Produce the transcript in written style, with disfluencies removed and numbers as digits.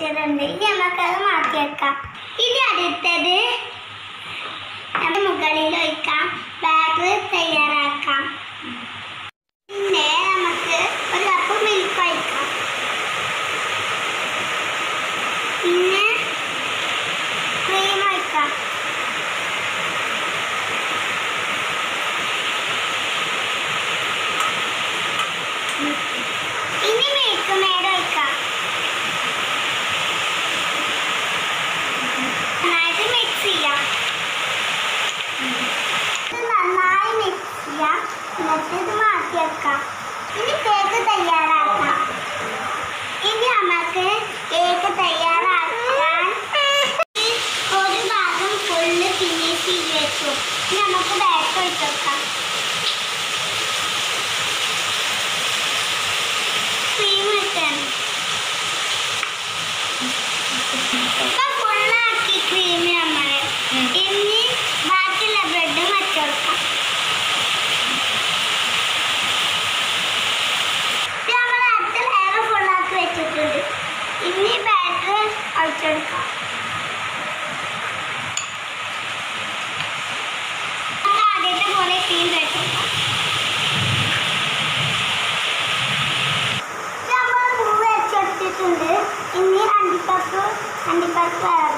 വെച്ചിട്ടുണ്ട്. ഇനി നമുക്കത് മാറ്റി വെക്കാം. ഇനി അടുത്തത് നമ്മൾ മുകളിൽ ഒഴിക്കാം. ബാറ്റർ തയ്യാറാക്കാം. പിന്നെ നമുക്ക് ഒരു കപ്പ് മിൽക്ക് ഒഴിക്കാം. പിന്നെ ക്രീം ഒഴിക്കാം. ഇനി മിൽക്ക് മേഡ് ഒഴിക്കാം. നന്നായിട്ട് മിക്സ് ചെയ്യാം. നന്നായി മിക്സ് ചെയ്യാം. എന്നിട്ട് ഇത് മാറ്റി വെക്കാം. ഇനി കേക്ക് തയ്യാറാക്കാം. ഇനി നമുക്ക് കേക്ക് തയ്യാറാക്കാൻ ഒരു ഭാഗം ഫുള്ള് ഫിനിഷ് ചെയ്ത് വെച്ചു. ഇനി നമുക്ക് ബാറ്റർ ഒഴിച്ച് വെക്കാം. ക്രീം ഒഴിക്കണം. ഇപ്പൊ ഫുള്ളാക്കി ക്രീം നമ്മൾ. ഇനി ബാക്കിയുള്ള ബ്രെഡ് വെച്ച് കൊടുക്കാം. നമ്മൾ അടുത്ത ലെയർ ഫുള്ളാക്കി വെച്ചിട്ടുണ്ട്. ഇനി ബാറ്റർ ഒഴിച്ചെടുക്കാം. ആദ്യത്തെ പോലെ ക്രീം വെച്ചെടുക്കാം. ഇനി അണ്ടിപ്പരിപ്പ്